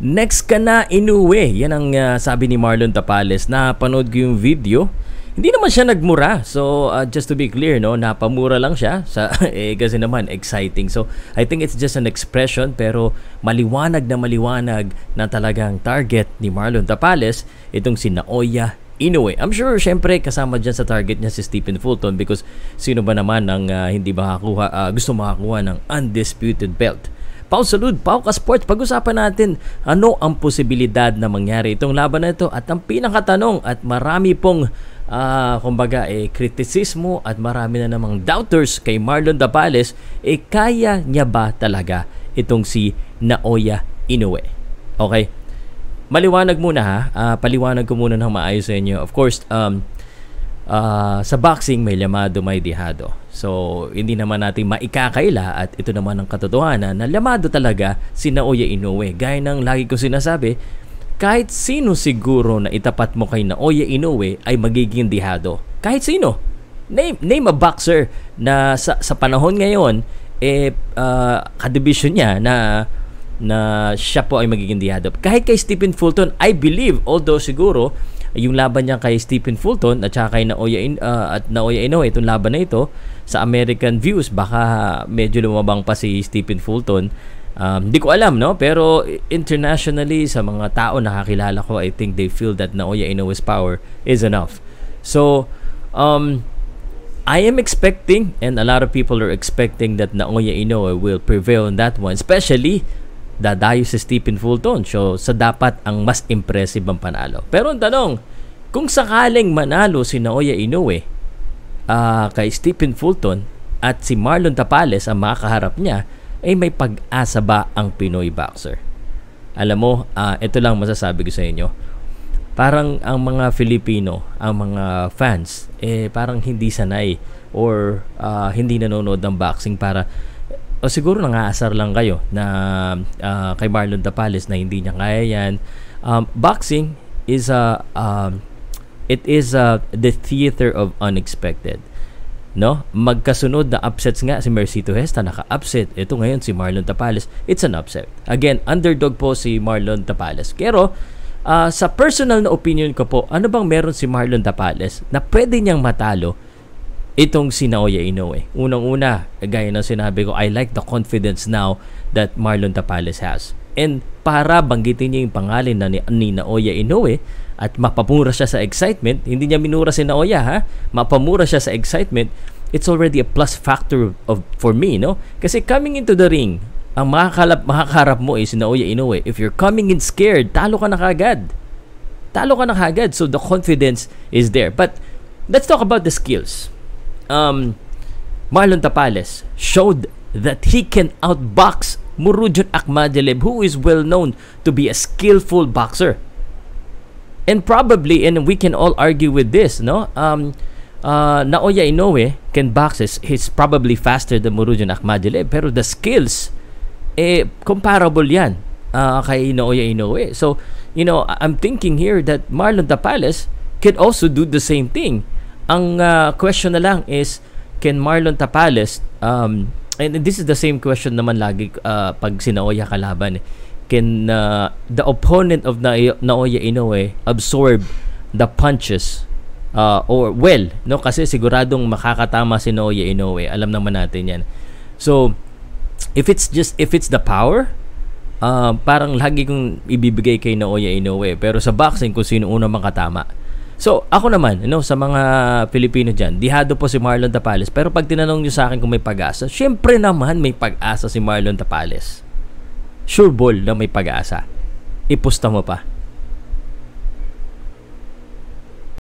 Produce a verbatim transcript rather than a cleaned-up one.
Next ka na, Inoue. Yan ang uh, sabi ni Marlon Tapales. Napanood ko yung video. Hindi naman siya nagmura. So, uh, just to be clear, no, napamura lang siya. Sa, eh, kasi naman, exciting. So, I think it's just an expression, pero maliwanag na maliwanag na talagang target ni Marlon Tapales, itong si Naoya Inoue. I'm sure, syempre, kasama dyan sa target niya si Stephen Fulton because sino ba naman ang uh, hindi makakuha, uh, gusto makakuha ng undisputed belt. Pow Salud, Powcast Sports, pag-usapan natin ano ang posibilidad na mangyari itong laban na ito at ang pinakatanong at marami pong uh, kumbaga eh, kritisismo at marami na namang doubters kay Marlon Tapales, eh kaya niya ba talaga itong si Naoya Inoue? Okay, maliwanag muna ha, uh, paliwanag ko muna ng maayos sa inyo. Of course, um, uh, sa boxing may lamado, may dihado. So, hindi naman natin maikakaila at ito naman ang katotohanan na lamado talaga si Naoya Inoue. Gaya ng lagi ko sinasabi, kahit sino siguro na itapat mo kay Naoya Inoue ay magiging dihado. Kahit sino. Name, name a boxer na sa, sa panahon ngayon, eh, uh, kadibisyon niya na, na siya po ay magiging dihado. Kahit kay Stephen Fulton, I believe, although siguro, yung laban niya kay Stephen Fulton at saka kay Naoya, In, uh, at Naoya Inoue, itong laban na ito, sa American views, baka medyo lumabang pa si Stephen Fulton. Hindi um, ko alam, no? Pero internationally, sa mga tao nakakilala ko, I think they feel that Naoya Inoue's power is enough. So, um, I am expecting, and a lot of people are expecting that Naoya Inoue will prevail in that one, especially dadayo si Stephen Fulton. So, sa dapat ang mas impressive ang panalo. Pero ang tanong, kung sakaling manalo si Naoya Inoue uh, kay Stephen Fulton at si Marlon Tapales ang makakaharap niya, ay may pag-asa ba ang Pinoy boxer? Alam mo, uh, ito lang masasabi ko sa inyo. Parang ang mga Filipino, ang mga fans, eh parang hindi sanay or uh, hindi nanonood ng boxing para o siguro nangaasar lang kayo na uh, kay Marlon Tapales na hindi niya kaya yan. Um, boxing is a um, it is a the theater of unexpected. No? Magkasunod na upsets nga si Mercito Hesta, naka-upset. Ito ngayon si Marlon Tapales, it's an upset. Again, underdog po si Marlon Tapales. Pero uh, sa personal na opinion ko po, ano bang meron si Marlon Tapales na pwede niyang matalo itong si Naoya Inoue? Unang-una, gaya ng sinabi ko, I like the confidence now that Marlon Tapales has. And para banggitin niya yung pangalan na ni, ni Naoya Inoue at mapamura siya sa excitement, hindi niya minura si Naoya ha, mapamura siya sa excitement, it's already a plus factor of for me, no? Kasi coming into the ring, ang makakalap, makakaharap mo is si Naoya Inoue. If you're coming in scared, talo ka na kagad. Talo ka na kagad. So the confidence is there. But let's talk about the skills. Um, Marlon Tapales showed that he can outbox Murujan Akhmadalib, who is well known to be a skillful boxer. And probably, and we can all argue with this, no? Um, uh, Naoya Inoue can box. He's probably faster than Murujan Akhmadalib, pero the skills, eh, comparable yan uh, kay Naoya Inoue. So, you know, I'm thinking here that Marlon Tapales could also do the same thing. Ang uh, question na lang is, can Marlon Tapales, um, and this is the same question naman lagi uh, pag si Naoya kalaban, can uh, the opponent of Na Naoya Inoue absorb the punches uh, or well, no? Kasi siguradong makakatama si Naoya Inoue. Alam naman natin yan. So, if it's just, if it's the power, uh, parang lagi kong ibibigay kay Naoya Inoue. Pero sa boxing, kung sino una makatama. So, ako naman, you know, sa mga Pilipino dyan, dihado po si Marlon Tapales. Pero pag tinanong nyo sa akin kung may pag-asa, syempre naman may pag-asa si Marlon Tapales. Sure ball na may pag-asa. Ipusta mo pa.